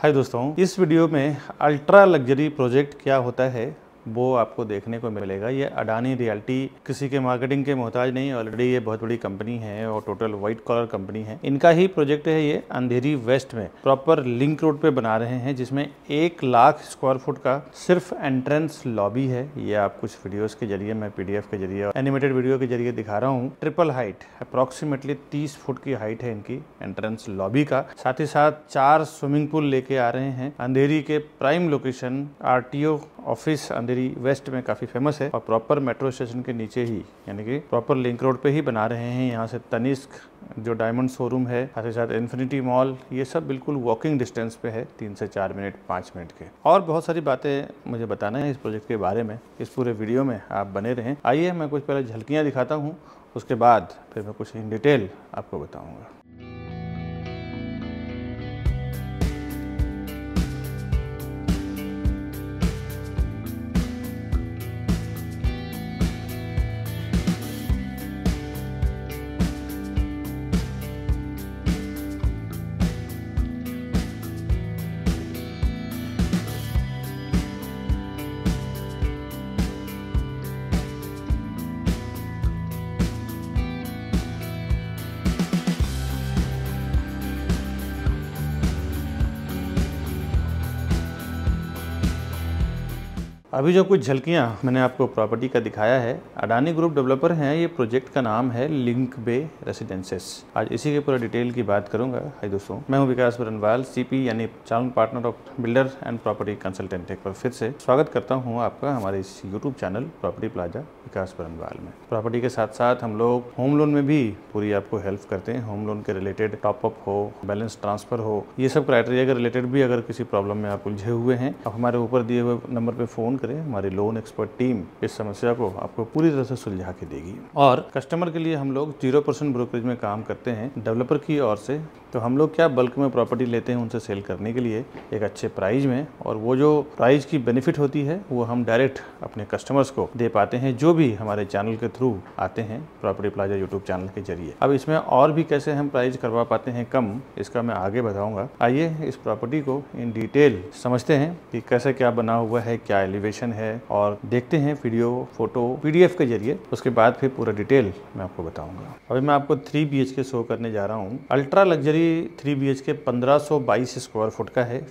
हाय दोस्तों, इस वीडियो में अल्ट्रा लग्जरी प्रोजेक्ट क्या होता है वो आपको देखने को मिलेगा। ये अडानी रियल्टी किसी के मार्केटिंग के मोहताज नहीं, ऑलरेडी ये बहुत बड़ी कंपनी है और टोटल वाइट कॉलर कंपनी है। इनका ही प्रोजेक्ट है ये अंधेरी वेस्ट में, प्रॉपर लिंक रोड पे बना रहे हैं, जिसमें 1 लाख स्क्वायर फुट का सिर्फ एंट्रेंस लॉबी है। ये आप कुछ वीडियोस के जरिए, मैं पीडीएफ के जरिए, एनिमेटेड वीडियो के जरिए दिखा रहा हूँ। ट्रिपल हाइट, अप्रॉक्सीमेटली 30 फुट की हाइट है इनकी एंट्रेंस लॉबी का। साथ ही साथ 4 स्विमिंग पूल लेके आ रहे हैं। अंधेरी के prime location RTO office Andheri waste में काफी फेमस है और प्रॉपर मेट्रो स्टेशन के नीचे ही, यानी कि प्रॉपर लिंक रोड पे ही बना रहे हैं। यहाँ से तनिष्क जो डायमंड शोरूम है, साथ ही साथ इन्फिनिटी मॉल, ये सब बिल्कुल वॉकिंग डिस्टेंस पे है, 3 से 4 मिनट 5 मिनट के। और बहुत सारी बातें मुझे बताना है इस प्रोजेक्ट के बारे में। इस पूरे वीडियो में आप बने रहें। आइए मैं कुछ पहले झलकियाँ दिखाता हूँ, उसके बाद फिर मैं कुछ इन डिटेल आपको बताऊँगा। अभी जो कुछ झलकियाँ मैंने आपको प्रॉपर्टी का दिखाया है, अडानी ग्रुप डेवलपर हैं। ये प्रोजेक्ट का नाम है लिंक बे रेसिडेंसेस। आज इसी के पूरा डिटेल की बात करूंगा। हाय दोस्तों, मैं हूं विकास बरनवाल, सीपी यानी channel partner of builder and property consultant. एक बार फिर से स्वागत करता हूं आपका हमारे इस YouTube channel property plaza Vikas Barnwal में। प्रॉपर्टी के साथ साथ हम लोग होम लोन में भी पूरी आपको हेल्प करते हैं। होम लोन के रिलेटेड टॉपअप हो, बैलेंस ट्रांसफर हो, ये सब क्राइटेरिया के रिलेटेड भी अगर किसी प्रॉब्लम में आप उलझे हुए हैं, आप हमारे ऊपर दिए हुए नंबर पर फोन, हमारी लोन एक्सपर्ट टीम इस समस्या को आपको पूरी तरह से सुलझा के देगी। और कस्टमर के लिए हम लोग 0% ब्रोकरेज में काम करते हैं डेवलपर की ओर से। तो हम लोग क्या बल्क में प्रॉपर्टी लेते हैं उनसे सेल करने के लिए एक अच्छे प्राइस में, और वो जो प्राइस की बेनिफिट होती है वो हम डायरेक्ट अपने कस्टमर्स को दे पाते हैं, जो भी हमारे चैनल के थ्रू आते हैं प्रॉपर्टी प्लाजा यूट्यूब चैनल के जरिए। अब इसमें और भी कैसे हम प्राइस करवा पाते हैं कम, इसका मैं आगे बताऊंगा। आइए इस प्रॉपर्टी को इन डिटेल समझते हैं कि कैसे क्या बना हुआ है, क्या एलिवेशन है, और देखते हैं वीडियो, फोटो, पीडीएफ के जरिए। उसके बाद फिर पूरा डिटेल मैं आपको बताऊंगा। अभी मैं आपको 3 BHK शो करने जा रहा हूँ। Ultra luxury 3 BHK 1522 square foot का है,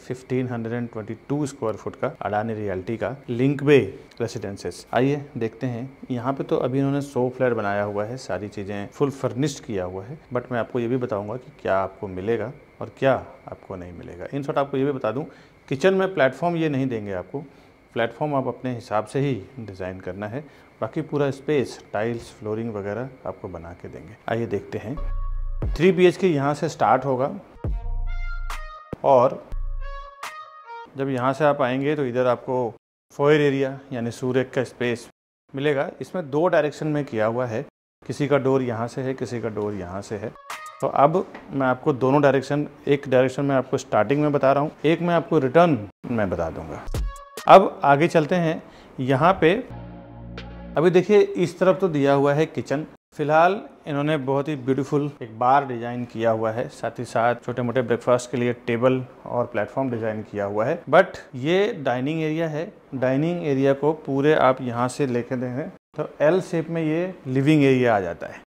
1522 स्क्वायर फुट का अडानी रियल्टी का लिंक बे रेसिडेंसेस। आइए देखते हैं। यहाँ पे तो अभी इन्होंने 100 फ्लैट बनाया हुआ है, सारी चीजें फुल फर्निश्ड किया हुआ है, बट मैं आपको ये भी बताऊंगा कि क्या आपको मिलेगा और क्या आपको नहीं मिलेगा। इन शॉर्ट आपको ये भी बता दूं, किचन में प्लेटफॉर्म ये नहीं देंगे आपको। प्लेटफॉर्म आप अपने हिसाब से ही डिज़ाइन करना है, बाकी पूरा स्पेस, टाइल्स, फ्लोरिंग वगैरह आपको बना के देंगे। आइए देखते हैं। 3 BHK यहाँ से स्टार्ट होगा और जब यहाँ से आप आएंगे तो इधर आपको फोयर एरिया यानी सूर्य का स्पेस मिलेगा। इसमें 2 डायरेक्शन में किया हुआ है, किसी का डोर यहाँ से है, किसी का डोर यहाँ से है। तो अब मैं आपको दोनों डायरेक्शन, एक डायरेक्शन में आपको स्टार्टिंग में बता रहा हूँ, एक मैं आपको रिटर्न में बता दूंगा। अब आगे चलते हैं। यहाँ पे अभी देखिए इस तरफ तो दिया हुआ है किचन। फिलहाल इन्होंने बहुत ही ब्यूटीफुल एक बार डिजाइन किया हुआ है, साथ ही साथ छोटे मोटे ब्रेकफास्ट के लिए टेबल और प्लेटफॉर्म डिजाइन किया हुआ है। बट ये डाइनिंग एरिया है। डाइनिंग एरिया को पूरे आप यहाँ से लेके देंगे तो एल शेप में ये लिविंग एरिया आ जाता है।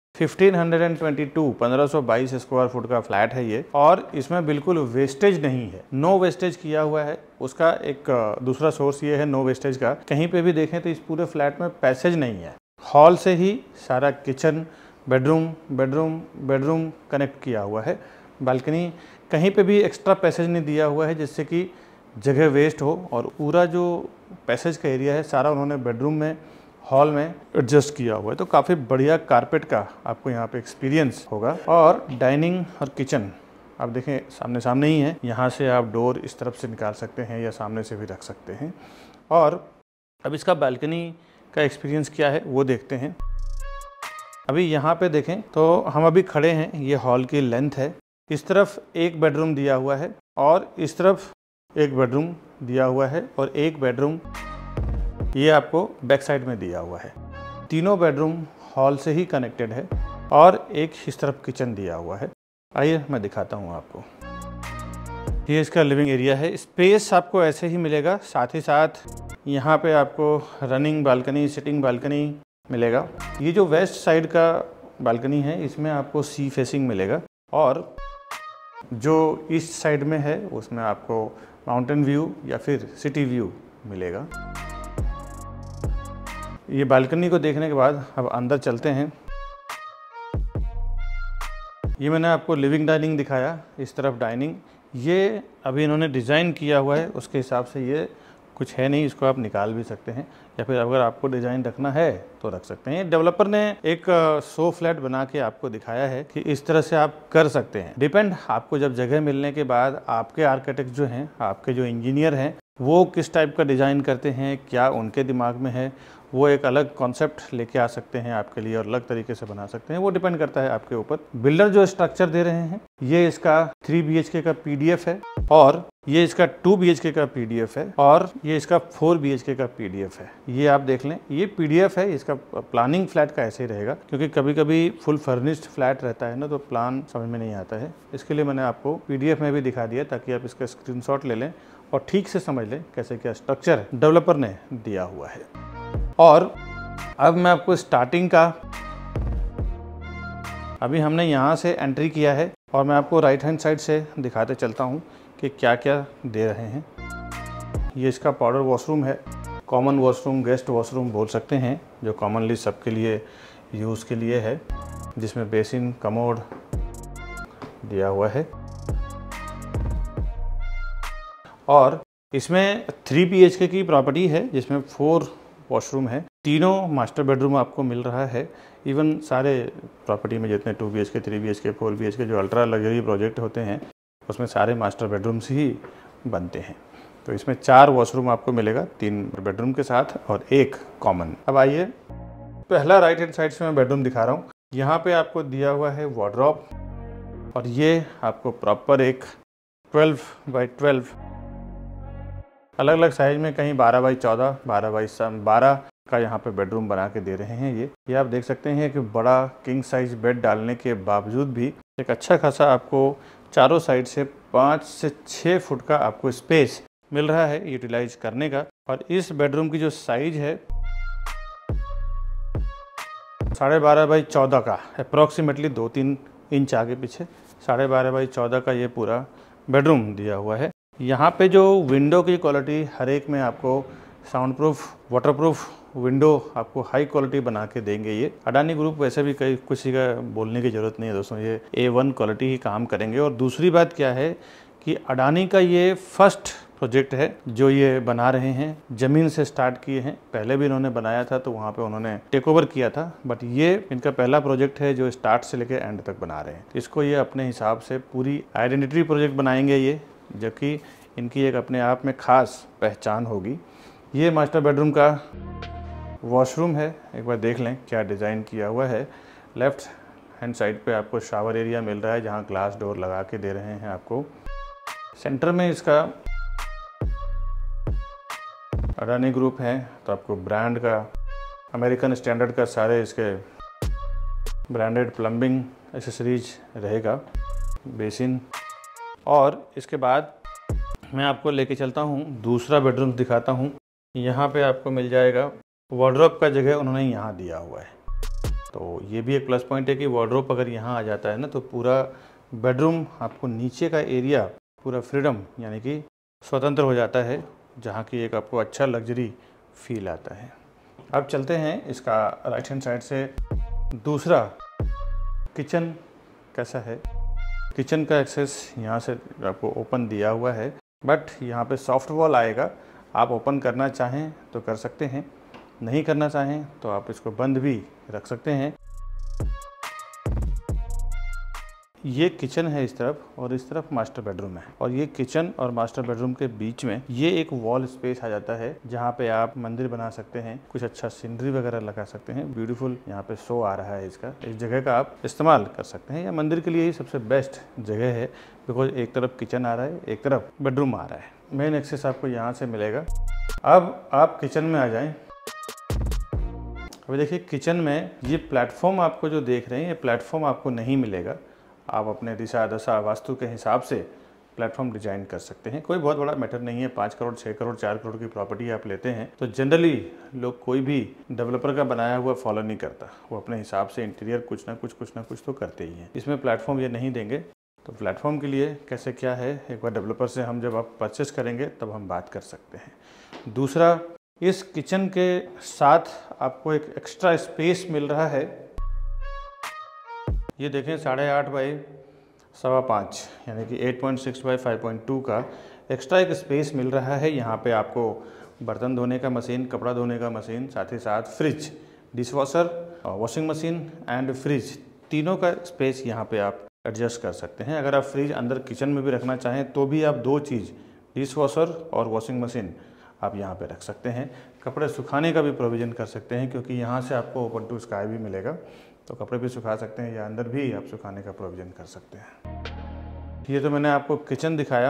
1522 स्क्वायर फुट का फ्लैट है ये, और इसमें बिल्कुल वेस्टेज नहीं है, नो वेस्टेज किया हुआ है। उसका एक दूसरा सोर्स ये है नो वेस्टेज का। कहीं पे भी देखें तो इस पूरे फ्लैट में पैसेज नहीं है। हॉल से ही सारा kitchen, bedroom, bedroom, bedroom connect किया हुआ है। बालकनी, कहीं पे भी एक्स्ट्रा पैसेज नहीं दिया हुआ है जिससे कि जगह वेस्ट हो, और पूरा जो पैसेज का एरिया है सारा उन्होंने बेडरूम में, हॉल में एडजस्ट किया हुआ है। तो काफ़ी बढ़िया कारपेट का आपको यहाँ पे एक्सपीरियंस होगा। और डाइनिंग और किचन आप देखें सामने सामने ही है। यहाँ से आप डोर इस तरफ से निकाल सकते हैं या सामने से भी रख सकते हैं। और अब इसका बालकनी का एक्सपीरियंस क्या है वो देखते हैं। अभी यहाँ पे देखें तो हम अभी खड़े हैं, ये हॉल की लेंथ है। इस तरफ एक बेडरूम दिया हुआ है और इस तरफ एक बेडरूम दिया हुआ है, और एक बेडरूम ये आपको बैक साइड में दिया हुआ है। तीनों बेडरूम हॉल से ही कनेक्टेड है और एक इस तरफ किचन दिया हुआ है। आइए मैं दिखाता हूँ आपको। ये इसका लिविंग एरिया है। स्पेस आपको ऐसे ही मिलेगा, साथ ही साथ यहाँ पे आपको रनिंग बालकनी, सिटिंग बालकनी मिलेगा। ये जो वेस्ट साइड का बालकनी है इसमें आपको सी फेसिंग मिलेगा, और जो ईस्ट साइड में है उसमें आपको माउंटेन व्यू या फिर सिटी व्यू मिलेगा। ये बालकनी को देखने के बाद अब अंदर चलते हैं। ये मैंने आपको लिविंग डाइनिंग दिखाया, इस तरफ डाइनिंग। ये अभी इन्होंने डिज़ाइन किया हुआ है, उसके हिसाब से ये कुछ है नहीं, इसको आप निकाल भी सकते हैं, या फिर अगर आपको डिज़ाइन रखना है तो रख सकते हैं। डेवलपर ने एक शो फ्लैट बना के आपको दिखाया है कि इस तरह से आप कर सकते हैं। डिपेंड आपको, जब जगह मिलने के बाद आपके आर्किटेक्ट जो हैं, आपके जो इंजीनियर हैं, वो किस टाइप का डिज़ाइन करते हैं, क्या उनके दिमाग में है, वो एक अलग कॉन्सेप्ट लेके आ सकते हैं आपके लिए और अलग तरीके से बना सकते हैं। वो डिपेंड करता है आपके ऊपर। बिल्डर जो स्ट्रक्चर दे रहे हैं, ये इसका 3 BHK का PDF है, और ये इसका 2 BHK का PDF है, और ये इसका 4 BHK का PDF है। ये आप देख लें, ये PDF है। इसका प्लानिंग फ्लैट का ऐसे ही रहेगा, क्योंकि कभी कभी फुल फर्निश्ड फ्लैट रहता है ना, तो प्लान समझ में नहीं आता है। इसके लिए मैंने आपको PDF में भी दिखा दिया, ताकि आप इसका स्क्रीनशॉट ले लें और ठीक से समझ लें कैसे क्या स्ट्रक्चर डेवलपर ने दिया हुआ है। और अब मैं आपको स्टार्टिंग का, अभी हमने यहाँ से एंट्री किया है, और मैं आपको राइट हैंड साइड से दिखाते चलता हूँ कि क्या क्या दे रहे हैं। ये इसका पाउडर वॉशरूम है, कॉमन वॉशरूम, गेस्ट वॉशरूम बोल सकते हैं, जो कॉमनली सबके लिए यूज़ के लिए है, जिसमें बेसिन, कमोड दिया हुआ है। और इसमें 3 BHK की प्रॉपर्टी है, जिसमें 4 वॉशरूम है। तीनों मास्टर बेडरूम आपको मिल रहा है। इवन सारे प्रॉपर्टी में जितने 2 BHK, 3 BHK, 4 BHK जो अल्ट्रा लग्जरी प्रोजेक्ट होते हैं, उसमें सारे मास्टर बेडरूम्स ही बनते हैं। तो इसमें 4 वॉशरूम आपको मिलेगा, 3 बेडरूम के साथ और 1 कॉमन। अब आइए, पहला राइट हैंड साइड से मैं बेडरूम दिखा रहा हूँ। यहाँ पे आपको दिया हुआ है वार्डरोब, और ये आपको प्रॉपर एक 12 बाई 12 अलग अलग साइज में, कहीं 12 बाई 14, 12 बाई 12 का यहाँ पे बेडरूम बना के दे रहे हैं। ये आप देख सकते हैं कि बड़ा किंग साइज बेड डालने के बावजूद भी एक अच्छा खासा आपको चारों साइड से 5 से 6 फुट का आपको स्पेस मिल रहा है यूटिलाइज करने का। और इस बेडरूम की जो साइज है 12.5 बाई 14 का, अप्रॉक्सीमेटली 2-3 इंच आगे पीछे 12.5 बाई 14 का ये पूरा बेडरूम दिया हुआ है। यहाँ पे जो विंडो की क्वालिटी, हर एक में आपको sound proof, water proof window आपको हाई क्वालिटी बना के देंगे। ये अडानी ग्रुप वैसे भी कई किसी का बोलने की ज़रूरत नहीं है दोस्तों, ये A1 क्वालिटी ही काम करेंगे। और दूसरी बात क्या है कि अडानी का ये फर्स्ट प्रोजेक्ट है जो ये बना रहे हैं, ज़मीन से स्टार्ट किए हैं। पहले भी इन्होंने बनाया था तो वहाँ पे उन्होंने टेक ओवर किया था, बट ये इनका पहला प्रोजेक्ट है जो स्टार्ट से लेकर एंड तक बना रहे हैं। इसको ये अपने हिसाब से पूरी आइडेंटिटी प्रोजेक्ट बनाएंगे ये, जो कि इनकी एक अपने आप में ख़ास पहचान होगी। ये मास्टर बेडरूम का वॉशरूम है, एक बार देख लें क्या डिज़ाइन किया हुआ है। लेफ़्ट हैंड साइड पे आपको शावर एरिया मिल रहा है, जहाँ ग्लास डोर लगा के दे रहे हैं आपको। सेंटर में इसका अडानी ग्रुप है, तो आपको ब्रांड का, अमेरिकन स्टैंडर्ड का सारे इसके ब्रांडेड प्लम्बिंग एसेसरीज रहेगा, बेसिन। और इसके बाद मैं आपको लेके चलता हूँ, दूसरा बेडरूम दिखाता हूँ। यहाँ पे आपको मिल जाएगा वार्डरोब का जगह उन्होंने यहाँ दिया हुआ है, तो ये भी एक प्लस पॉइंट है कि वार्डरोब अगर यहाँ आ जाता है ना, तो पूरा बेडरूम आपको नीचे का एरिया पूरा फ्रीडम यानी कि स्वतंत्र हो जाता है, जहाँ की एक आपको अच्छा लग्जरी फील आता है। अब चलते हैं इसका राइट हैंड साइड से दूसरा किचन कैसा है। किचन का एक्सेस यहाँ से आपको ओपन दिया हुआ है, बट यहाँ पे सॉफ्ट वॉल आएगा। आप ओपन करना चाहें तो कर सकते हैं, नहीं करना चाहें तो आप इसको बंद भी रख सकते हैं। ये किचन है इस तरफ, और इस तरफ मास्टर बेडरूम है। और ये किचन और मास्टर बेडरूम के बीच में ये एक वॉल स्पेस आ जाता है, जहाँ पे आप मंदिर बना सकते हैं, कुछ अच्छा सीनरी वगैरह लगा सकते हैं। ब्यूटीफुल यहाँ पे शो आ रहा है इसका, इस जगह का आप इस्तेमाल कर सकते हैं, या मंदिर के लिए ही सबसे बेस्ट जगह है, बिकॉज एक तरफ किचन आ रहा है, एक तरफ बेडरूम आ रहा है। मेन एक्सेस आपको यहाँ से मिलेगा। अब आप किचन में आ जाएं। अभी देखिए किचन में ये प्लेटफॉर्म आपको जो देख रहे हैं, ये प्लेटफॉर्म आपको नहीं मिलेगा। आप अपने दिशा दशा वास्तु के हिसाब से प्लेटफॉर्म डिजाइन कर सकते हैं। कोई बहुत बड़ा मैटर नहीं है, 5 करोड़ 6 करोड़ 4 करोड़ की प्रॉपर्टी आप लेते हैं तो जनरली लोग कोई भी डेवलपर का बनाया हुआ फॉलो नहीं करता, वो अपने हिसाब से इंटीरियर कुछ ना कुछ तो करते ही हैं। इसमें प्लेटफॉर्म ये नहीं देंगे, तो प्लेटफॉर्म के लिए कैसे क्या है एक बार डेवलपर से हम जब आप परचेस करेंगे तब हम बात कर सकते हैं। दूसरा, इस किचन के साथ आपको एक एक्स्ट्रा स्पेस मिल रहा है। ये देखें 8.5 बाई 5.25 यानी कि 8.6 बाई 5.2 का एक्स्ट्रा एक स्पेस मिल रहा है। यहाँ पे आपको बर्तन धोने का मशीन, कपड़ा धोने का मशीन, साथ ही साथ fridge, dishwasher, washing machine and fridge, तीनों का स्पेस यहाँ पे आप एडजस्ट कर सकते हैं। अगर आप फ्रिज अंदर किचन में भी रखना चाहें तो भी आप 2 चीज़, डिशवॉशर और वॉशिंग मशीन, आप यहाँ पे रख सकते हैं। कपड़े सुखाने का भी प्रोविज़न कर सकते हैं क्योंकि यहाँ से आपको ओपन टू स्काई भी मिलेगा, तो कपड़े भी सुखा सकते हैं या अंदर भी आप सुखाने का प्रोविज़न कर सकते हैं। ये तो मैंने आपको किचन दिखाया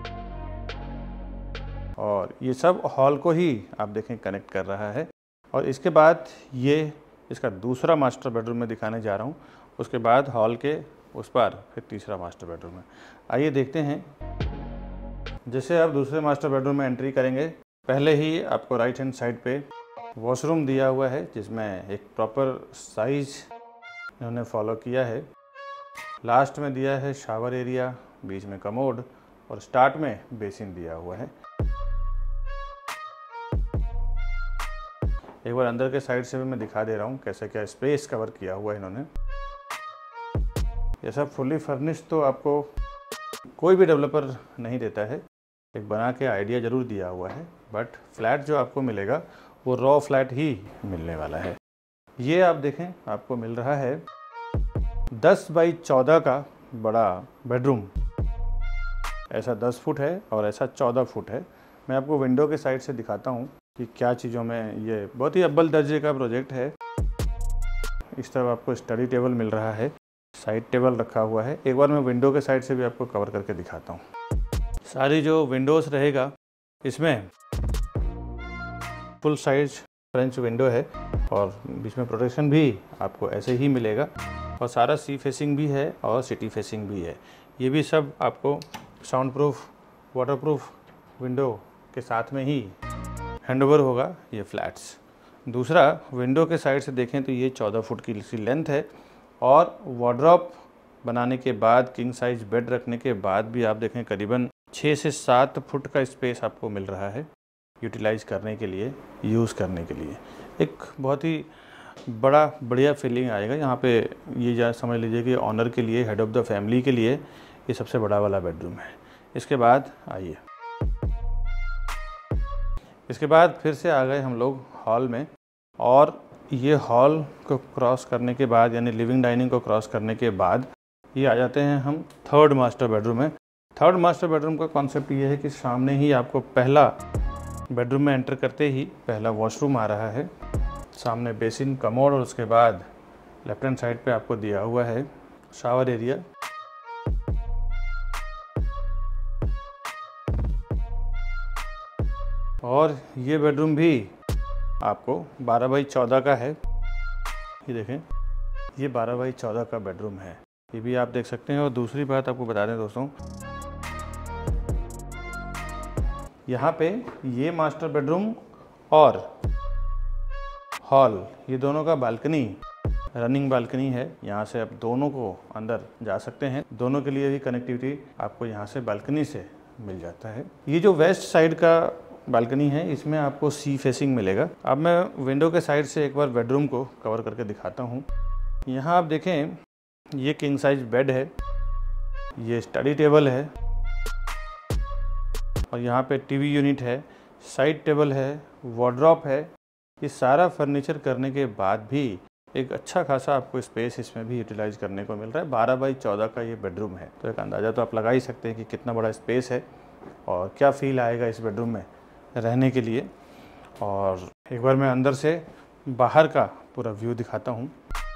और ये सब हॉल को ही आप देखें कनेक्ट कर रहा है। और इसके बाद ये इसका दूसरा मास्टर बेडरूम में दिखाने जा रहा हूँ। उसके बाद हॉल के उस पर फिर तीसरा मास्टर बेडरूम है। आइए देखते हैं। जैसे आप दूसरे मास्टर बेडरूम में एंट्री करेंगे, पहले ही आपको राइट हैंड साइड पे वॉशरूम दिया हुआ है जिसमें एक प्रॉपर साइज इन्होंने फॉलो किया है। लास्ट में दिया है शावर एरिया, बीच में कमोड और स्टार्ट में बेसिन दिया हुआ है। एक बार अंदर के साइड से भी मैं दिखा दे रहा हूँ कैसे क्या स्पेस कवर किया हुआ है इन्होंने। ये सब फुल्ली फर्निश्ड तो आपको कोई भी डेवलपर नहीं देता है, एक बना के आइडिया ज़रूर दिया हुआ है, बट फ्लैट जो आपको मिलेगा वो रॉ फ्लैट ही मिलने वाला है। ये आप देखें आपको मिल रहा है 10 बाई 14 का बड़ा बेडरूम। ऐसा 10 फुट है और ऐसा 14 फुट है। मैं आपको विंडो के साइड से दिखाता हूँ कि क्या चीज़ों में ये बहुत ही अव्वल दर्जे का प्रोजेक्ट है। इस तरफ आपको स्टडी टेबल मिल रहा है, साइड टेबल रखा हुआ है। एक बार मैं विंडो के साइड से भी आपको कवर करके दिखाता हूँ। सारी जो विंडोज़ रहेगा इसमें फुल साइज फ्रेंच विंडो है और बीच में प्रोटेक्शन भी आपको ऐसे ही मिलेगा और सारा सी फेसिंग भी है और सिटी फेसिंग भी है। ये भी सब आपको sound proof, water proof window के साथ में ही हैंडओवर होगा ये फ्लैट्स। दूसरा, विंडो के साइड से देखें तो ये 14 फुट की लेंथ है और वार्डरोब बनाने के बाद, किंग साइज बेड रखने के बाद भी आप देखें करीबन 6 से 7 फुट का स्पेस आपको मिल रहा है यूटिलाइज करने के लिए, यूज़ करने के लिए। एक बहुत ही बढ़िया फीलिंग आएगा यहाँ पे। ये समझ लीजिए कि ऑनर के लिए, हेड ऑफ़ द फैमिली के लिए ये सबसे बड़ा वाला बेडरूम है। इसके बाद आइए, इसके बाद फिर से आ गए हम लोग हॉल में और ये हॉल को क्रॉस करने के बाद यानी लिविंग डाइनिंग को क्रॉस करने के बाद ये आ जाते हैं हम थर्ड मास्टर बेडरूम में। थर्ड मास्टर बेडरूम का कॉन्सेप्ट ये है कि सामने ही आपको पहला बेडरूम में एंटर करते ही पहला वॉशरूम आ रहा है, सामने बेसिन, कमोड और उसके बाद लेफ्ट हैंड साइड पे आपको दिया हुआ है शावर एरिया। और ये बेडरूम भी आपको 12 बाई 14 का है। ये देखें, ये 12 बाई 14 का बेडरूम है, ये भी आप देख सकते हैं। और दूसरी बात आपको बता दें दोस्तों, यहाँ पे ये मास्टर बेडरूम और हॉल, ये दोनों का बालकनी, रनिंग बालकनी है। यहाँ से आप दोनों को अंदर जा सकते हैं, दोनों के लिए भी कनेक्टिविटी आपको यहाँ से बालकनी से मिल जाता है। ये जो वेस्ट साइड का बालकनी है इसमें आपको सी फेसिंग मिलेगा। अब मैं विंडो के साइड से एक बार बेडरूम को कवर करके दिखाता हूँ। यहाँ आप देखें, ये किंग साइज बेड है, ये स्टडी टेबल है और यहाँ पे टीवी यूनिट है, साइड टेबल है, वार्डरोब है। ये सारा फर्नीचर करने के बाद भी एक अच्छा खासा आपको स्पेस इसमें भी यूटिलाइज करने को मिल रहा है। 12 बाई 14 का ये बेडरूम है, तो एक अंदाज़ा तो आप लगा ही सकते हैं कि कितना बड़ा स्पेस है और क्या फील आएगा इस बेडरूम में रहने के लिए। और एक बार मैं अंदर से बाहर का पूरा व्यू दिखाता हूँ।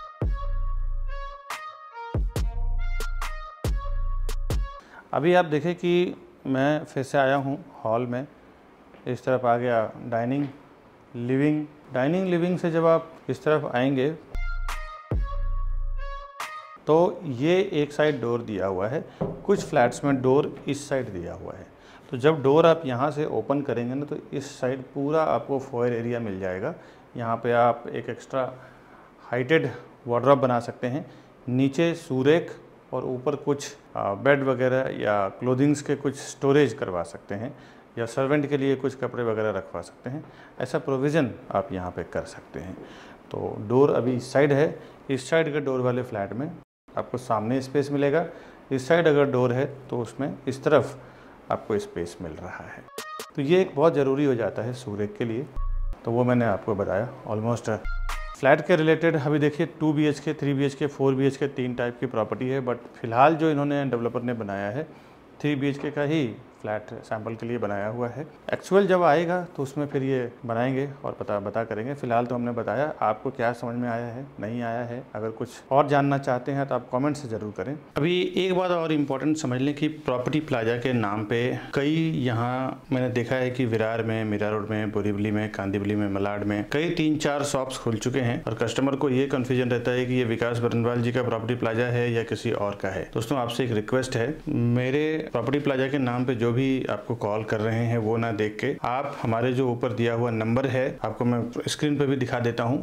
अभी आप देखें कि मैं फिर से आया हूँ हॉल में। इस तरफ आ गया डाइनिंग, लिविंग। डाइनिंग लिविंग से जब आप इस तरफ आएंगे तो ये एक साइड डोर दिया हुआ है कुछ फ्लैट्स में डोर इस साइड दिया हुआ है, तो जब डोर आप यहाँ से ओपन करेंगे ना तो इस साइड पूरा आपको फॉयर एरिया मिल जाएगा। यहाँ पे आप एक एक्स्ट्रा हाइटेड वार्डरोब बना सकते हैं, नीचे सूरेख और ऊपर कुछ बेड वगैरह या क्लोथिंग्स के कुछ स्टोरेज करवा सकते हैं, या सर्वेंट के लिए कुछ कपड़े वगैरह रखवा सकते हैं। ऐसा प्रोविज़न आप यहाँ पे कर सकते हैं। तो डोर अभी इस साइड है, इस साइड के डोर वाले फ्लैट में आपको सामने स्पेस मिलेगा, इस साइड अगर डोर है तो उसमें इस तरफ आपको स्पेस मिल रहा है। तो ये एक बहुत ज़रूरी हो जाता है सूरेख के लिए, तो वो मैंने आपको बताया। ऑलमोस्ट फ्लैट के रिलेटेड अभी देखिए 2 BHK, 3 BHK, 4 BHK 3 टाइप की प्रॉपर्टी है, बट फिलहाल जो इन्होंने डेवलपर ने बनाया है 3 BHK का ही फ्लैट सैंपल के लिए बनाया हुआ है। एक्चुअल जब आएगा तो उसमें फिर ये बनाएंगे और बता करेंगे। फिलहाल तो हमने बताया, आपको क्या समझ में आया है, नहीं आया है, अगर कुछ और जानना चाहते हैं तो आप कमेंट से ज़रूर करें। अभी एक बात और इम्पोर्टेंट समझ लें कि प्रॉपर्टी प्लाजा के नाम पे कई यहाँ मैंने देखा है कि विरार में, मीरा रोड में, बोरीवली में, कांदिवली में, मलाड में कई 3-4 शॉप्स खुल चुके हैं और कस्टमर को ये कन्फ्यूजन रहता है कि ये विकास बरनवाल जी का प्रॉपर्टी प्लाजा है या किसी और का है। दोस्तों आपसे एक रिक्वेस्ट है, मेरे प्रॉपर्टी प्लाजा के नाम पे जो भी आपको कॉल कर रहे हैं वो ना देख के आप हमारे जो ऊपर दिया हुआ नंबर है, आपको मैं स्क्रीन पे भी दिखा देता हूँ,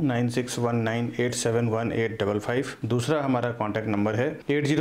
9619871855। दूसरा हमारा कॉन्टैक्ट नंबर है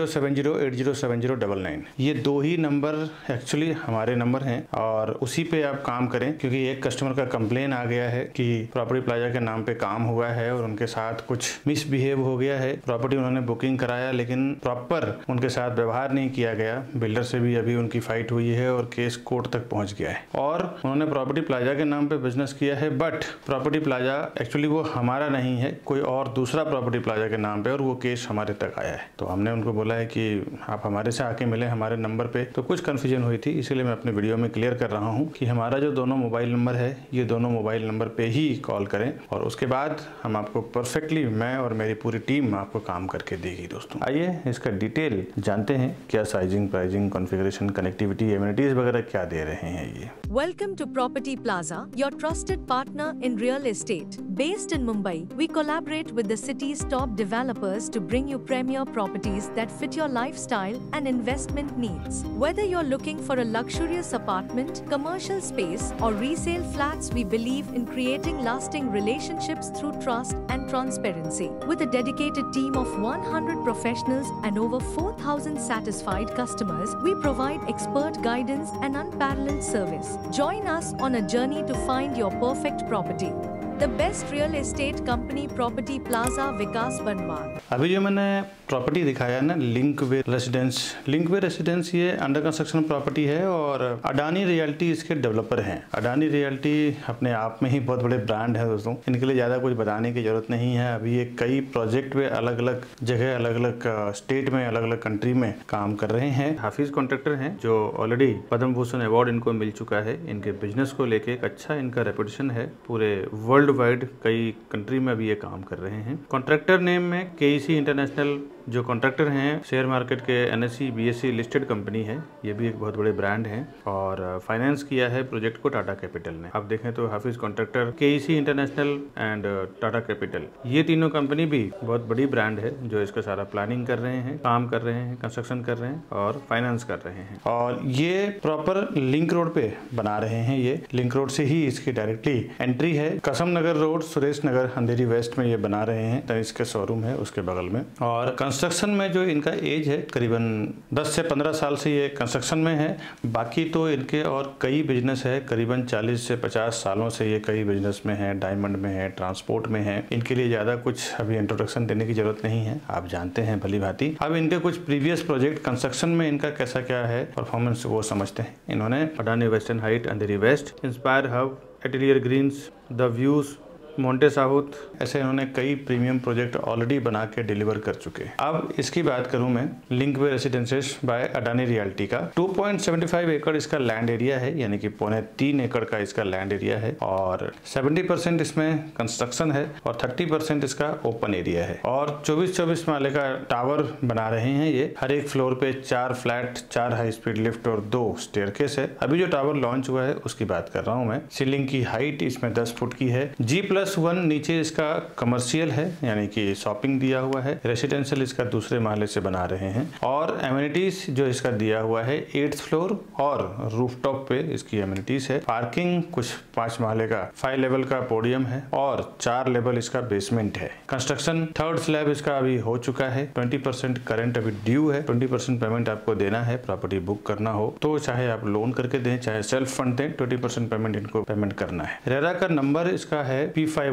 8070807099। ये 2 ही नंबर एक्चुअली हमारे नंबर हैं और उसी पे आप काम करें, क्योंकि एक कस्टमर का कंप्लेन आ गया है कि प्रॉपर्टी प्लाजा के नाम पे काम हुआ है और उनके साथ कुछ मिसबिहेव हो गया है। प्रॉपर्टी उन्होंने बुकिंग कराया लेकिन प्रॉपर उनके साथ व्यवहार नहीं किया गया। बिल्डर से भी अभी उनकी फाइट हुई है और केस कोर्ट तक पहुंच गया है और उन्होंने प्रॉपर्टी प्लाजा के नाम पे बिजनेस किया है, बट प्रॉपर्टी प्लाजा एक्चुअली वो हमारा नहीं है, कोई और दूसरा प्रॉपर्टी प्लाजा के नाम पे, और वो केस हमारे तक आया है। तो हमने उनको बोला है कि आप हमारे से आके मिले हमारे नंबर पे। तो कुछ कंफ्यूजन हुई थी, इसीलिए मैं अपने वीडियो में क्लियर कर रहा हूँ कि हमारा जो दोनों मोबाइल नंबर है, ये दोनों मोबाइल नंबर पे ही कॉल करें और उसके बाद हम आपको परफेक्टली, मैं और मेरी पूरी टीम आपको काम करके देगी। दोस्तों आइए इसका डिटेल जानते हैं, क्या sizing, pricing, configuration, connectivity, amenities वगैरह क्या दे रहे हैं ये। Welcome to Property Plaza, your trusted partner in real estate. Based in Mumbai, we collaborate with the city's top developers to bring you premier properties that fit your lifestyle and investment needs. Whether you're looking for a luxurious apartment, commercial space, or resale flats, we believe in creating lasting relationships through trust and transparency. With a dedicated team of 100 professionals and over 4,000 satisfied customers, we provide expert guidance and unparalleled service. Join us on a journey to find your perfect property. The best real estate company, Property Plaza, विकास बनवाल। अभी जो मैंने property दिखाया है ना, link way residence, ये under construction property है और अडानी रियल्टी इसके डेवलपर हैं। अडानी रियल्टी अपने आप में ही बहुत बड़े ब्रांड है दोस्तों, इनके लिए ज़्यादा कुछ बताने की जरूरत नहीं है। अभी ये कई प्रोजेक्ट में अलग अलग जगह, अलग अलग स्टेट में, अलग अलग कंट्री में काम कर रहे हैं। हाफिज कॉन्ट्रैक्टर हैं जो ऑलरेडी पद्म भूषण अवार्ड इनको मिल चुका है। इनके बिजनेस को लेके एक अच्छा इनका रेपुटेशन है, पूरे वर्ल्ड वाइड कई कंट्री में अभी ये काम कर रहे हैं। कॉन्ट्रैक्टर नेम में KEC इंटरनेशनल जो कॉन्ट्रैक्टर हैं, शेयर मार्केट के NSE BSE लिस्टेड कंपनी है, ये भी एक बहुत बड़े ब्रांड हैं और फाइनेंस किया है प्रोजेक्ट को टाटा कैपिटल ने। आप देखें तो Hafeez Contractor, KEC International and Tata Capital, ये तीनों कंपनी भी बहुत बड़ी ब्रांड है जो इसका सारा प्लानिंग कर रहे हैं, काम कर रहे हैं, कंस्ट्रक्शन कर रहे हैं और फाइनेंस कर रहे हैं। और ये प्रॉपर लिंक रोड पे बना रहे हैं। ये लिंक रोड से ही इसकी डायरेक्टली एंट्री है। कसम नगर रोड, सुरेश नगर, अंधेरी वेस्ट में ये बना रहे हैं। तनिष्क के शोरूम है उसके बगल में। और कंस्ट्रक्शन में जो इनका एज है करीबन 10 से 15 साल से ये कंस्ट्रक्शन में है। बाकी तो इनके और कई बिजनेस है, करीबन 40 से 50 सालों से ये कई बिजनेस में है, डायमंड में है, ट्रांसपोर्ट में है। इनके लिए ज़्यादा कुछ अभी इंट्रोडक्शन देने की जरूरत नहीं है, आप जानते हैं भली भांति। अब इनके कुछ प्रीवियस प्रोजेक्ट कंस्ट्रक्शन में इनका कैसा क्या है परफॉर्मेंस, वो समझते हैं। इन्होंने Adani Western Height, Andheri West, Inspire Hub, Atelier Greens, The Views, Monte South, ऐसे इन्होंने कई प्रीमियम प्रोजेक्ट ऑलरेडी बना के डिलीवर कर चुके हैं। अब इसकी बात करूं मैं Link Way Residences by Adani realty का, 2.75 एकड़ इसका लैंड एरिया है, यानी कि 3.25 एकड़ का इसका लैंड एरिया है और 70% इसमें कंस्ट्रक्शन है और 30% इसका ओपन एरिया है। और 24 माले का टावर बना रहे हैं ये। हर एक फ्लोर पे 4 फ्लैट, 4 हाई स्पीड लिफ्ट और 2 स्टेयरकेस है। अभी जो टावर लॉन्च हुआ है उसकी बात कर रहा हूँ मैं। सीलिंग की हाइट इसमें 10 फुट की है। G+ G+1 नीचे इसका कमर्शियल है, यानी कि शॉपिंग दिया हुआ है। रेसिडेंशियल इसका दूसरे माले से बना रहे हैं और एमिनिटीज जो इसका दिया हुआ है 8th फ्लोर और रूफटॉप पे इसकी एमिनिटीज है। पार्किंग कुछ 5 माले का 5 लेवल का पोडियम है और 4 लेवल इसका बेसमेंट है। कंस्ट्रक्शन 3rd स्लैब इसका अभी हो चुका है। 20% करंट अभी ड्यू है। 20% पेमेंट आपको देना है। प्रॉपर्टी बुक करना हो तो चाहे आप लोन करके दें चाहे सेल्फ फंड दें, 20% पेमेंट इनको पेमेंट करना है। रेरा का नंबर इसका है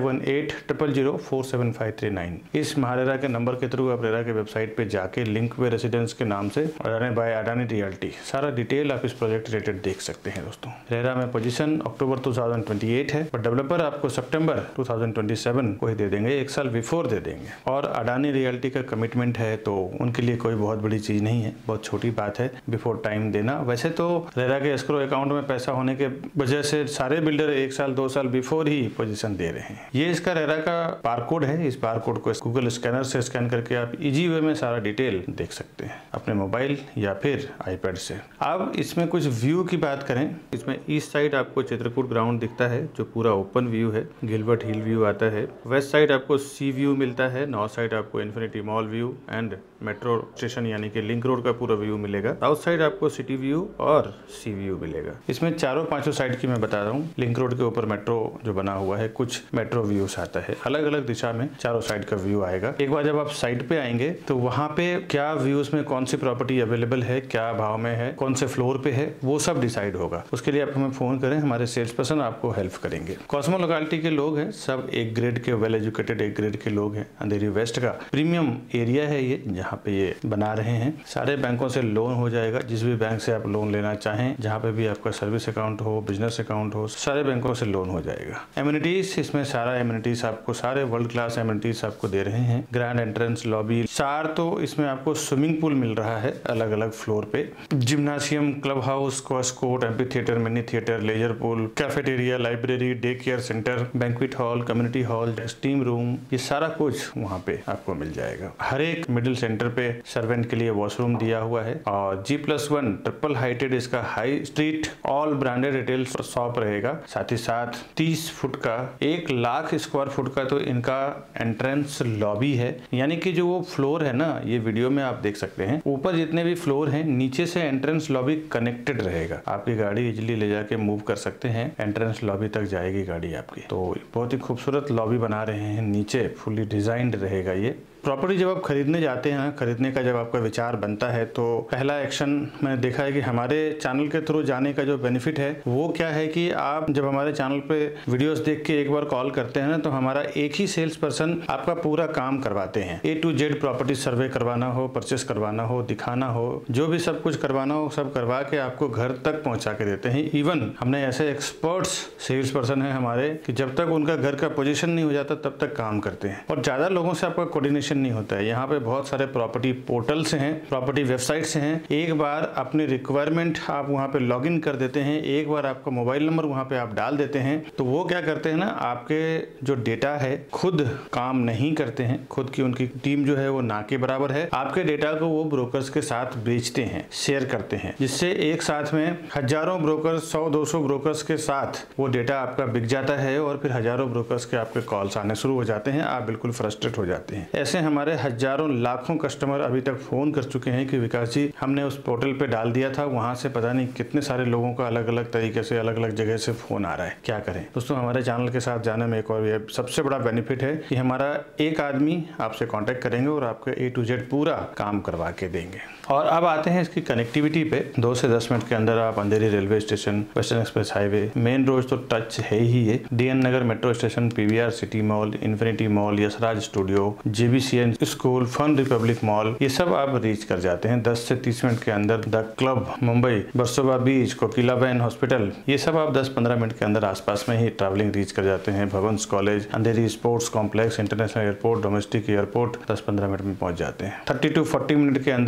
P518000475339। इस महारेरा के नंबर के थ्रू आप रेरा के वेबसाइट पे जाके लिंक वे रेसिडेंस के नाम से अडानी बाय अडानी रियल्टी सारा डिटेल आप इस प्रोजेक्ट रिलेटेड देख सकते हैं। दोस्तों रेरा में पोजीशन अक्टूबर 2028 है, पर डेवलपर आपको सितंबर 2027 को ही दे देंगे, 1 साल बिफोर दे देंगे। और अडानी रियल्टी का कमिटमेंट है तो उनके लिए कोई बहुत बड़ी चीज नहीं है, बहुत छोटी बात है बिफोर टाइम देना। वैसे तो रेरा के एस्क्रो अकाउंट में पैसा होने के वजह से सारे बिल्डर 1 साल 2 साल बिफोर ही पोजीशन दे रहे हैं। ये इसका रेरा का बारकोड है। इस बारकोड को गूगल स्कैनर से स्कैन करके आप इजी वे में सारा डिटेल देख सकते हैं अपने मोबाइल या फिर आईपैड से। अब इसमें कुछ व्यू की बात करें, इसमें ईस्ट साइड आपको चित्रकूट ग्राउंड दिखता है जो पूरा ओपन व्यू है। गिलबर्ट हिल व्यू आता है। वेस्ट साइड आपको सी व्यू मिलता है। नॉर्थ साइड आपको Infinity Mall view and metro station यानी कि लिंक रोड का पूरा व्यू मिलेगा। साउथ साइड आपको सिटी व्यू और सी व्यू मिलेगा। इसमें चारों 5 साइड की मैं बता रहा हूँ। लिंक रोड के ऊपर मेट्रो जो बना हुआ है, कुछ मेट्रो व्यूज आता है। अलग अलग दिशा में चारों साइड का व्यू आएगा। एक बार जब आप साइड पे आएंगे तो वहाँ पे क्या व्यूज में कौन सी प्रॉपर्टी अवेलेबल है, क्या भाव में है, कौन से फ्लोर पे है, वो सब डिसाइड होगा। उसके लिए आप हमें फोन करें, हमारे सेल्स पर्सन आपको हेल्प करेंगे। कॉस्मो लोकेलिटी के लोग हैं, सब एक ग्रेड के, वेल एजुकेटेड एक ग्रेड के लोग हैं। अंधेरी वेस्ट का प्रीमियम एरिया है ये, जहाँ पे ये बना रहे हैं। सारे बैंकों से लोन हो जाएगा, जिस भी बैंक से आप लोन लेना चाहें, जहाँ पे भी आपका सर्विस अकाउंट हो, बिजनेस अकाउंट हो, सारे बैंकों से लोन हो जाएगा। एमिनिटीज, इसमें सारा एमिनिटीज आपको, सारे वर्ल्ड क्लास एमिनिटीज आपको दे रहे हैं। ग्रैंड एंट्रेंस, लॉबी, 4 तो इसमें आपको स्विमिंग पूल मिल रहा है अलग अलग फ्लोर पे। Gymnasium, club house, squash court, amphitheatre, mini theatre, leisure pool, cafeteria, library, day care centre, banquet hall, community hall, steam room, ये सारा कुछ वहाँ पे आपको मिल जाएगा। हर एक मिडिल सेंटर पे सर्वेंट के लिए वॉशरूम दिया हुआ है। और G+1 ट्रिपल हाइटेड इसका high street all branded retail shop रहेगा। साथ ही साथ 30 फुट का 1 लाख स्क्वायर फुट का तो इनका एंट्रेंस लॉबी है। यानी कि जो वो फ्लोर है ना, ये वीडियो में आप देख सकते हैं, ऊपर जितने भी फ्लोर हैं नीचे से एंट्रेंस लॉबी कनेक्टेड रहेगा। आपकी गाड़ी इजिली ले जाके मूव कर सकते हैं, एंट्रेंस लॉबी तक जाएगी गाड़ी आपकी। तो बहुत ही खूबसूरत लॉबी बना रहे हैं, नीचे फुली डिजाइंड रहेगा ये। प्रॉपर्टी जब आप खरीदने जाते हैं, खरीदने का जब आपका विचार बनता है तो पहला एक्शन मैंने देखा है कि हमारे चैनल के थ्रू जाने का जो बेनिफिट है वो क्या है कि आप जब हमारे चैनल पे वीडियोस देख के एक बार कॉल करते हैं ना, तो हमारा एक ही सेल्स पर्सन आपका पूरा काम करवाते हैं। A to Z property survey करवाना हो, परचेस करवाना हो, दिखाना हो, जो भी सब कुछ करवाना हो सब करवा के आपको घर तक पहुंचा के देते हैं। इवन हमने ऐसे एक्सपर्ट्स सेल्स पर्सन है हमारे कि जब तक उनका घर का पोजीशन नहीं हो जाता तब तक काम करते हैं। और ज्यादा लोगों से आपका कोऑर्डिनेशन नहीं होता है। यहाँ पे बहुत सारे प्रॉपर्टी पोर्टल्स हैं, प्रॉपर्टी वेबसाइट्स हैं। एक बार अपनी रिक्वायरमेंट आप वहाँ पे लॉगिन कर देते हैं, एक बार आपका मोबाइल नंबर वहाँ पे आप डाल देते हैं, तो वो क्या करते हैं ना, आपके जो डेटा है खुद काम नहीं करते हैं। खुद की उनकी टीम जो है वो ना के बराबर है। आपके डेटा को वो ब्रोकर्स के साथ बेचते हैं, शेयर करते हैं, जिससे एक साथ में हजारों ब्रोकर्स, 100-200 ब्रोकर्स के साथ वो डेटा आपका बिक जाता है और फिर हजारों ब्रोकर्स के आपके कॉल्स आने शुरू हो जाते हैं। आप बिल्कुल फ्रस्ट्रेट हो जाते हैं। ऐसे हमारे हजारों लाखों कस्टमर अभी तक फोन कर चुके हैं कि विकास जी हमने उस पोर्टल पे डाल दिया था, वहां से पता नहीं कितने सारे लोगों का अलग अलग तरीके से अलग अलग जगह से फोन आ रहा है, क्या करें। दोस्तों हमारे चैनल के साथ जाने में एक और ये सबसे बड़ा बेनिफिट है कि हमारा एक आदमी आपसे कांटेक्ट करेंगे और आपके A to Z पूरा काम करवा के देंगे। और अब आते हैं इसकी कनेक्टिविटी पे। 2 से 10 मिनट के अंदर आप Andheri railway station, Western Express Highway, main road तो टच है ही है, DN Nagar metro station, PVR City Mall, Infinity Mall, Yashraj Studio, JBCN school, Fun Republic Mall, ये सब आप रीच कर जाते हैं 10 से 30 मिनट के अंदर। The Club Mumbai, Versova beach, Kokilaben Hospital, ये सब आप 10-15 मिनट के अंदर आसपास में ही ट्रैवलिंग रीच कर जाते हैं। Bhavans College, Andheri Sports Complex, international airport, domestic airport 10-15 minute में पहुंच जाते हैं। 30 to 40 मिनट के अंदर Sanjay Gandhi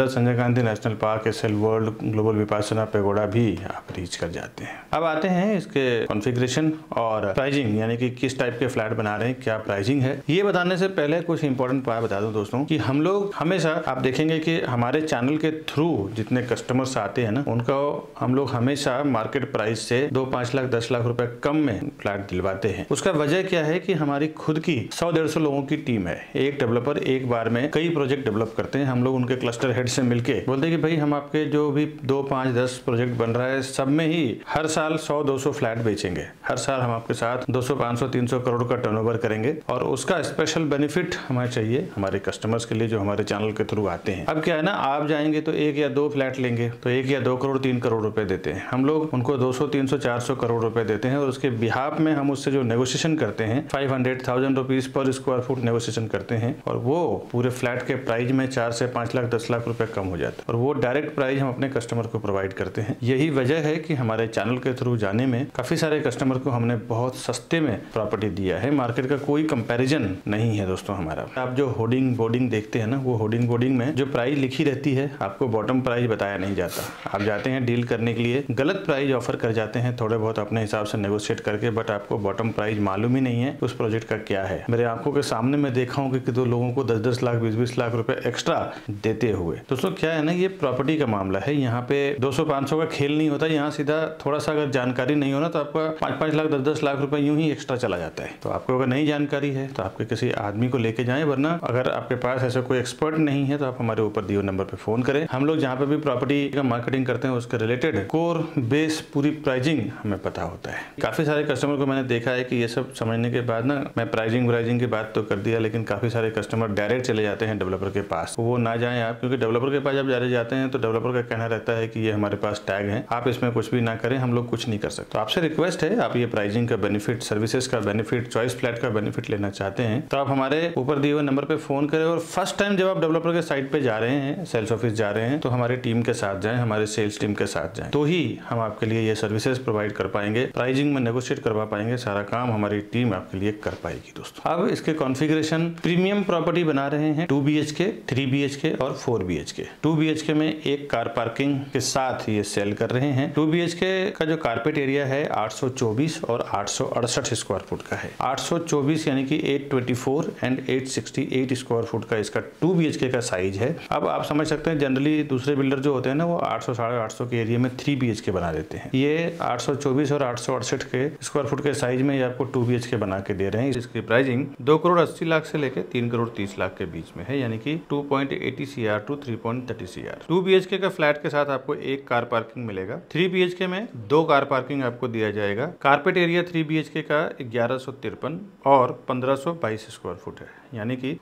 Gandhi National Park, Essel World, Global Vipassana Pagoda भी आप रीच कर जाते हैं। अब आते हैं इसके कॉन्फ़िगरेशन और प्राइसिंग, यानी कि किस टाइप के फ्लैट बना रहे हैं, क्या प्राइसिंग है। ये बताने से पहले कुछ इंपॉर्टेंट बात बता दूं दोस्तों कि हम लोग हमेशा, आप देखेंगे कि हमारे चैनल के थ्रू जितने कस्टमर्स आते हैं ना, उनको हम लोग हमेशा मार्केट प्राइस से 2, 5 लाख, 10 लाख रुपए कम में फ्लैट दिलवाते हैं। उसका वजह क्या है कि हमारी खुद की 100-150 लोगों की टीम है। एक डेवलपर एक बार में कई प्रोजेक्ट डेवलप करते हैं। हम लोग उनके क्लस्टर हेड से मिलके बोलते हैं कि भाई हम आपके जो भी 2, 5, 10 प्रोजेक्ट बन रहा है, सब में ही हर साल 100-200 फ्लैट बेचेंगे। हर साल हम आपके साथ 200, 500, 300 करोड़ का टर्नओवर करेंगे और उसका स्पेशल बेनिफिट हमें चाहिए हमारे कस्टमर्स के लिए जो हमारे चैनल के थ्रू आते हैं। अब क्या है ना, आप जाएंगे तो 1 या 2 फ्लैट लेंगे तो 1 या 2 करोड़, 3 करोड़ रुपए देते हैं। हम लोग उनको 200, 300, 400 करोड़ रुपए देते हैं और उसके बिहाफ में हम उससे जो नेगोशिएशन करते हैं 500,000 rupees per square foot negotiation करते हैं और वो पूरे फ्लैट के प्राइस में 4 से 5 लाख, 10 लाख रुपए कम हो जाता है और वो डायरेक्ट प्राइस हम अपने कस्टमर को प्रोवाइड करते हैं। यही वजह है कि हमारे चैनल के थ्रू जाने में काफी सारे कस्टमर को हमने बहुत सस्ते में प्रॉपर्टी दिया है। मार्केट का कोई कंपैरिजन नहीं है दोस्तों हमारा। आप जो होर्डिंग बोर्डिंग देखते हैं ना, वो होर्डिंग बोर्डिंग में जो प्राइस लिखी रहती है आपको बॉटम प्राइस बताया नहीं जाता। आप जाते हैं डील करने के लिए, गलत प्राइस ऑफर कर जाते हैं थोड़े बहुत अपने हिसाब से नेगोशिएट करके, बट आपको बॉटम प्राइस मालूम ही नहीं है उस प्रोजेक्ट का क्या है। मेरे आंखों के सामने मैं देखा हूँ कि 2 लोगों को 10-10 लाख, 20-20 लाख रुपए एक्स्ट्रा देते हुए। दोस्तों क्या है ना, ये प्रॉपर्टी का मामला है। यहाँ पे 200-500 का खेल नहीं होता। यहाँ सीधा थोड़ा सा अगर जानकारी नहीं हो ना तो आपका 5-5 लाख, 10-10 लाख रुपए यूं ही एक्स्ट्रा चला जाता है। तो आपको अगर नई जानकारी है तो आपके किसी आदमी को लेके जाएं, वरना अगर आपके पास ऐसा कोई एक्सपर्ट नहीं है तो आप हमारे ऊपर दिए नंबर पे फोन करें। हम लोग जहाँ पे भी प्रॉपर्टी का मार्केटिंग करते हैं उसके रिलेटेड कोर बेस पूरी प्राइसिंग हमें पता होता है। काफी सारे कस्टमर को मैंने देखा है कि ये सब समझने के बाद ना, मैं प्राइसिंग की बात तो कर दिया, लेकिन काफी सारे कस्टमर डायरेक्ट चले जाते हैं डेवलपर के पास। वो ना जाएं आप, क्योंकि डेवलपर के पास जब जाते हैं तो डेवलपर का कहना रहता है कि ये हमारे पास टैग है, आप इसमें कुछ भी ना करें, हम लोग कुछ नहीं कर सकते। तो आपसे रिक्वेस्ट है, आप ये प्राइसिंग का बेनिफिट, सर्विसेज का बेनिफिट, चॉइस फ्लैट का बेनिफिट लेना चाहते हैं तो आप हमारे ऊपर दिए हुए नंबर पे फोन करें और फर्स्ट टाइम जब आप डेवलपर के साइट पे जा रहे हैं, सेल्स ऑफिस जा रहे हैं, तो हमारी टीम के साथ जाएं, हमारे सेल्स टीम के साथ जाएं, तो ही हम आपके लिए ये सर्विसेज प्रोवाइड कर पाएंगे, प्राइसिंग में नेगोशिएट करवा पाएंगे, सारा काम हमारी टीम आपके लिए कर पाएगी। दोस्तों अब इसके कॉन्फ़िगरेशन, प्रीमियम प्रॉपर्टी बना रहे हैं 2 BHK, 3 BHK और 4 BHK। 2 BHK में एक कार पार्किंग के साथ ये सेल कर रहे हैं। 2 BHK का जो कारपेट एरिया है 824 और 868 स्क्वायर फुट का है। 824 यानी कि 824 एंड 868 स्क्वायर फुट का इसका 2 BHK का साइज है। अब आप समझ सकते हैं जनरली दूसरे बिल्डर जो होते हैं ना, वो 800, 850 के एरिया में 3 BHK बना देते हैं। ये 824 और 868 के स्क्वायर फुट के साइज में ये आपको 2 BHK बना के दे रहे हैं। इसकी प्राइसिंग 2 करोड़ 80 लाख से लेकर 3 करोड़ 30 लाख के बीच में है, यानी कि 2.80 CR to 3.30 CR। 2 BHK का फ्लैट के साथ आपको एक कार पार्किंग मिलेगा। 3 BHK में 2 कार पार्किंग आपको दिया जाएगा। कारपेट एरिया 3 BHK का 1153 और 1522 स्क्वायर फुट है, यानी कि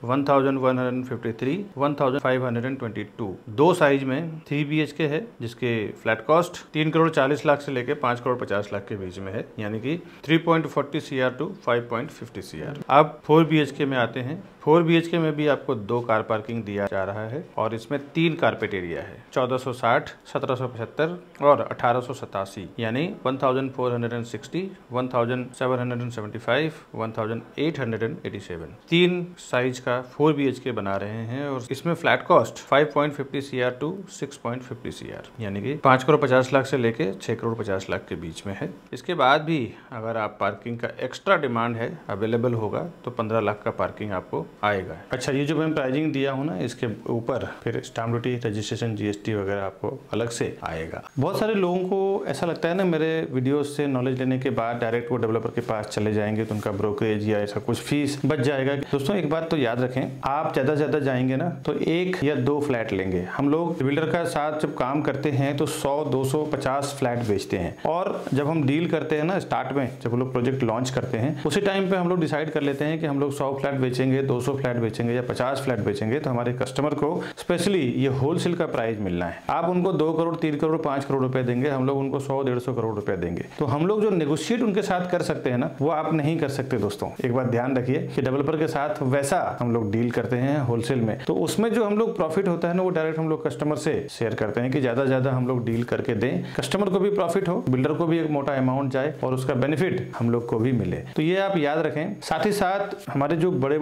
1153, 1522। 2 साइज में 3 BHK है जिसके फ्लैट कॉस्ट 3 करोड़ 40 लाख से लेकर 5 करोड़ 50 लाख के बीच में है, यानी कि 3.40 CR to 5.50 CR। अब 4 BHK में आते हैं। 4 BHK में भी आपको 2 कार पार्किंग दिया जा रहा है और इसमें 3 कारपेट एरिया है, 1460, 1775 और 1887, यानी 1460, 1775, 1887। 3 साइज का 4 BHK बना रहे हैं और इसमें flat cost 5.50 CR to 6.50 CR, यानी कि 5 करोड़ 50 लाख से लेके 6 करोड़ 50 लाख के बीच में है। इसके बाद भी अगर आप पार्किंग का एक्स्ट्रा डिमांड है, अवेलेबल होगा तो 15 लाख का पार्किंग आपको आएगा। अच्छा, ये जो मैं प्राइसिंग दिया हूँ ना, इसके ऊपर फिर स्टैम्प ड्यूटी, रजिस्ट्रेशन, GST वगैरह आपको अलग से आएगा। बहुत सारे लोगों को ऐसा लगता है ना, मेरे वीडियोस से नॉलेज लेने के बाद डायरेक्ट वो डेवलपर के पास चले जाएंगे तो उनका ब्रोकरेज या ऐसा कुछ फीस बच जाएगा। दोस्तों एक बात तो याद रखें, आप ज्यादा से ज्यादा जाएंगे ना तो 1 या 2 फ्लैट लेंगे। हम लोग बिल्डर का साथ जब काम करते हैं तो 100, 200, 50 फ्लैट बेचते हैं और जब हम डील करते हैं ना, स्टार्ट में जब हम लोग प्रोजेक्ट लॉन्च करते हैं उसी टाइम पे हम लोग डिसाइड कर लेते हैं कि हम लोग 100 फ्लैट बेचेंगे, 200 फ्लैट बेचेंगे या 50 फ्लैट बेचेंगे, तो हमारे कस्टमर को स्पेशली ये होलसेल का प्राइस मिलना है। आप उनको 2 करोड़, 3 करोड़, 5 करोड़ रुपए देंगे, हम लोग उनको 100-150 करोड़ रुपए देंगे। तो हम लोग जो नेगोशिएट उनके साथ कर सकते हैं ना, वो आप नहीं कर सकते। दोस्तों एक बात ध्यान रखिए कि डेवलपर के साथ वैसा हम लोग डील करते हैं होलसेल में, तो उसमें जो हम लोग प्रॉफिट होता है ना, वो डायरेक्ट हम लोग कस्टमर से शेयर करते हैं कि ज्यादा ज्यादा हम लोग डील करके दें, कस्टमर को भी प्रॉफिट हो, बिल्डर को भी एक मोटा अमाउंट जाए और उसका बेनिफिट हम लोग को भी मिले। तो ये आप याद रखें। साथ ही साथ हमारे जो बड़े बड़े इन्वेस्टर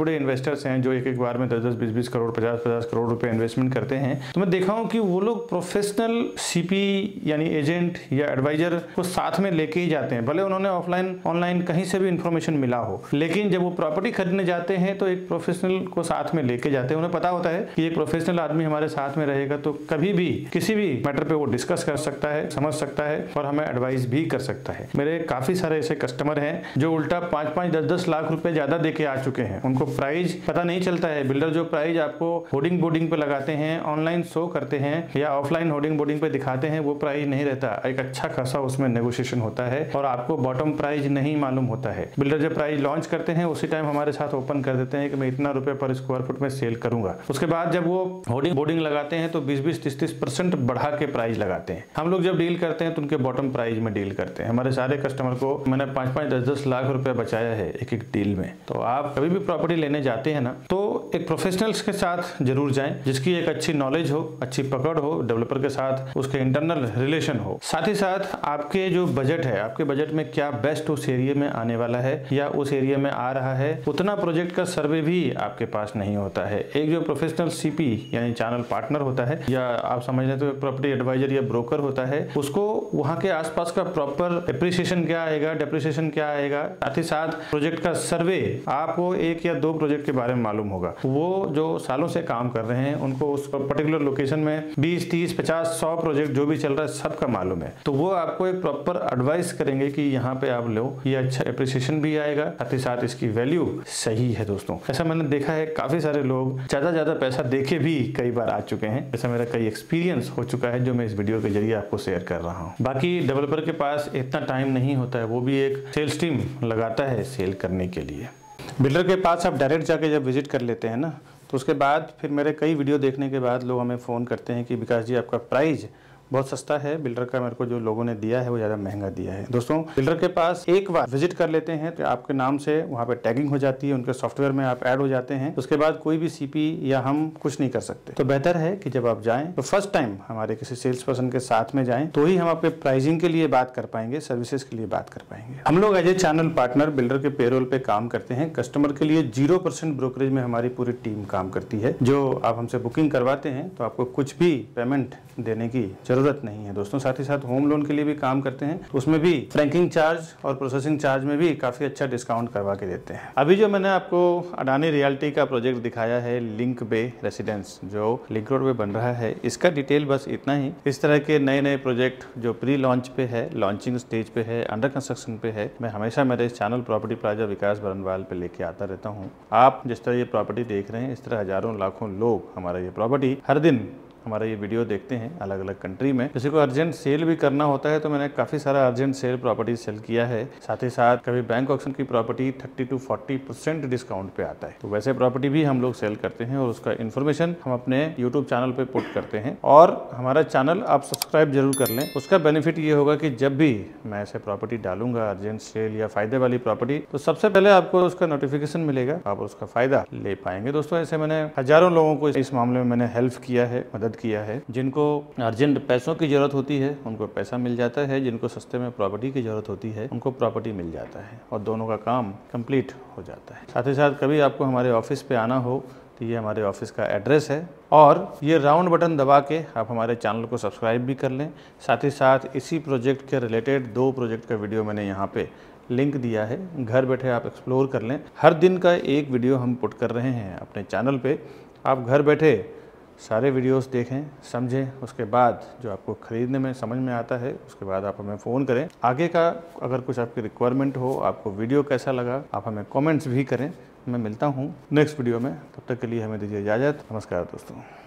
इन्वेस्टर्स हैं जो एक बार में 10-10, 20-20 करोड़, 50-50 करोड़ रुपए इन्वेस्टमेंट करते हैं, तो मैं देखा हूं कि वो लोग प्रोफेशनल सीपी यानी एजेंट या एडवाइजर को साथ में लेके ही जाते हैं। भले उन्होंने ऑफलाइन ऑनलाइन कहीं से भी इंफॉर्मेशन मिला हो, लेकिन जब वो प्रॉपर्टी खरीदने जाते हैं तो एक प्रोफेशनल को साथ में लेके जाते हैं। उन्हें पता होता है कि एक प्रोफेशनल आदमी हमारे साथ में रहेगा तो कभी भी किसी भी मैटर पे वो डिस्कस कर सकता है, समझ सकता है और हमें एडवाइस भी कर सकता है। मेरे काफी सारे ऐसे कस्टमर हैं जो उल्टा 5-5, 10-10 लाख रुपए ज्यादा देके आ चुके हैं। उनको प्राइस पता नहीं चलता है। बिल्डर जो प्राइस आपको होर्डिंग बोर्डिंग पे लगाते हैं, ऑनलाइन शो करते हैं या ऑफलाइन होर्डिंग बोर्डिंग पे दिखाते हैं, वो प्राइस नहीं रहता। एक अच्छा खासा उसमें नेगोशिएशन होता है और आपको बॉटम प्राइस नहीं मालूम होता है। बिल्डर जब प्राइस लॉन्च करते हैं उसी टाइम हमारे साथ ओपन कर देते हैं कि मैं इतना रुपए पर स्क्वायर फुट में सेल करूंगा। उसके बाद जब वो होर्डिंग बोर्डिंग लगाते हैं तो 20-20, 30-30% बढ़ा के प्राइस लगाते हैं। हम लोग जब डील करते हैं तो उनके बॉटम प्राइस में डील करते हैं। हमारे सारे कस्टमर को मैंने 5-5, 10-10 लाख रुपए बचाया है एक डील में। तो आप कभी भी प्रॉपर्टी लेने जाते हैं ना, तो एक प्रोफेशनल्स के साथ जरूर जाएं जिसकी एक अच्छी नॉलेज हो, अच्छी पकड़ हो, डेवलपर के साथ उसके इंटरनल रिलेशन हो। साथ ही साथ आपके जो बजट है, आपके बजट में क्या बेस्ट उस एरिया में आने वाला है या उस एरिया में आ रहा है, उतना प्रोजेक्ट का सर्वे भी आपके पास नहीं होता है। एक जो प्रोफेशनल सीपी यानी चैनल पार्टनर होता है या आप समझ लें तो प्रॉपर्टी एडवाइजर या ब्रोकर होता है, उसको वहां के आसपास का प्रॉपर एप्रिसिएशन क्या आएगा, डेप्रिसिएशन क्या आएगा, साथ ही साथ प्रोजेक्ट का सर्वे, आपको 1 या 2 प्रोजेक्ट के बारे में मालूम होगा। वो जो सालों से काम कर रहे हैं उनको उस पर्टिकुलर लोकेशन में 20, 30, 50, 100 प्रोजेक्ट जो भी चल रहा है सबका मालूम है। तो वो आपको एक प्रॉपर एडवाइस करेंगे कि यहाँ पे आप लो, ये अच्छा एप्रिसिएशन भी आएगा, साथ ही साथ इसकी वैल्यू सही है। दोस्तों ऐसा मैंने देखा है, काफी सारे लोग ज्यादा पैसा देके भी कई बार आ चुके हैं। ऐसा मेरा कई एक्सपीरियंस हो चुका है जो मैं इस वीडियो के जरिए आपको शेयर कर रहा हूँ। बाकी डेवलपर के पास इतना टाइम नहीं होता है, वो भी एक सेल्स टीम लगाता है सेल करने के लिए। बिल्डर के पास आप डायरेक्ट जाके जब विजिट कर लेते हैं ना, तो उसके बाद फिर मेरे कई वीडियो देखने के बाद लोग हमें फ़ोन करते हैं कि विकास जी आपका प्राइस बहुत सस्ता है, बिल्डर का मेरे को जो लोगों ने दिया है वो ज़्यादा महंगा दिया है। दोस्तों बिल्डर के पास एक बार विजिट कर लेते हैं तो आपके नाम से वहाँ पे टैगिंग हो जाती है, उनके सॉफ्टवेयर में आप ऐड हो जाते हैं। उसके बाद कोई भी सीपी या हम कुछ नहीं कर सकते। तो बेहतर है कि जब आप जाएं तो फर्स्ट टाइम हमारे किसी सेल्स पर्सन के साथ में जाएं, तो ही हम आपके प्राइसिंग के लिए बात कर पाएंगे, सर्विसेज के लिए बात कर पाएंगे। हम लोग as a channel partner builder के पेरोल पे काम करते हैं। कस्टमर के लिए 0% ब्रोकरेज में हमारी पूरी टीम काम करती है। जो आप हमसे बुकिंग करवाते हैं तो आपको कुछ भी पेमेंट देने की जरूरत नहीं है। दोस्तों साथ ही साथ होम लोन के लिए भी काम करते हैं, उसमें भी फ्रैंकिंग चार्ज और प्रोसेसिंग चार्ज में भी काफी अच्छा डिस्काउंट करवा के देते हैं। अभी जो मैंने आपको अडानी रियल्टी का प्रोजेक्ट दिखाया है लिंक बे रेसिडेंस, जो लिंक रोड पे बन रहा है, इसका डिटेल बस इतना ही। इस तरह के नए प्रोजेक्ट जो प्री लॉन्च पे है, लॉन्चिंग स्टेज पे है, अंडर कंस्ट्रक्शन पे है, मैं हमेशा मेरे इस channel property plaza Vikas Barnwal पे लेके आता रहता हूँ। आप जिस तरह ये प्रॉपर्टी देख रहे हैं, इस तरह हजारों लाखों लोग हमारा ये प्रॉपर्टी हर दिन हमारा ये वीडियो देखते हैं अलग अलग कंट्री में। किसी को अर्जेंट सेल भी करना होता है तो मैंने काफ़ी सारा अर्जेंट सेल प्रॉपर्टी सेल किया है। साथ ही साथ कभी बैंक ऑक्शन की प्रॉपर्टी 30 to 40% डिस्काउंट पे आता है, तो वैसे प्रॉपर्टी भी हम लोग सेल करते हैं और उसका इन्फॉर्मेशन हम अपने यूट्यूब चैनल पे पुट करते हैं। और हमारा चैनल आप सब्सक्राइब जरूर कर लें। उसका बेनिफिट ये होगा कि जब भी मैं ऐसे प्रॉपर्टी डालूंगा अर्जेंट सेल या फायदे वाली प्रॉपर्टी, तो सबसे पहले आपको उसका नोटिफिकेशन मिलेगा, आप उसका फायदा ले पाएंगे। दोस्तों ऐसे मैंने हजारों लोगों को इस मामले में मैंने हेल्प किया है, मदद किया है। जिनको अर्जेंट पैसों की जरूरत होती है उनको पैसा मिल जाता है, जिनको सस्ते में प्रॉपर्टी की जरूरत होती है उनको प्रॉपर्टी मिल जाता है और दोनों का काम कंप्लीट हो जाता है। साथ ही साथ कभी आपको हमारे ऑफिस पे आना हो तो ये हमारे ऑफिस का एड्रेस है और ये राउंड बटन दबा के आप हमारे चैनल को सब्सक्राइब भी कर लें। साथ ही साथ इसी प्रोजेक्ट के रिलेटेड 2 प्रोजेक्ट का वीडियो मैंने यहाँ पे लिंक दिया है, घर बैठे आप एक्सप्लोर कर लें। हर दिन का एक वीडियो हम पुट कर रहे हैं अपने चैनल पे, आप घर बैठे सारे वीडियोस देखें, समझें, उसके बाद जो आपको खरीदने में समझ में आता है उसके बाद आप हमें फ़ोन करें। आगे का अगर कुछ आपकी रिक्वायरमेंट हो, आपको वीडियो कैसा लगा, आप हमें कमेंट्स भी करें। मैं मिलता हूँ नेक्स्ट वीडियो में, तब तक के लिए हमें दीजिए इजाज़त। नमस्कार दोस्तों।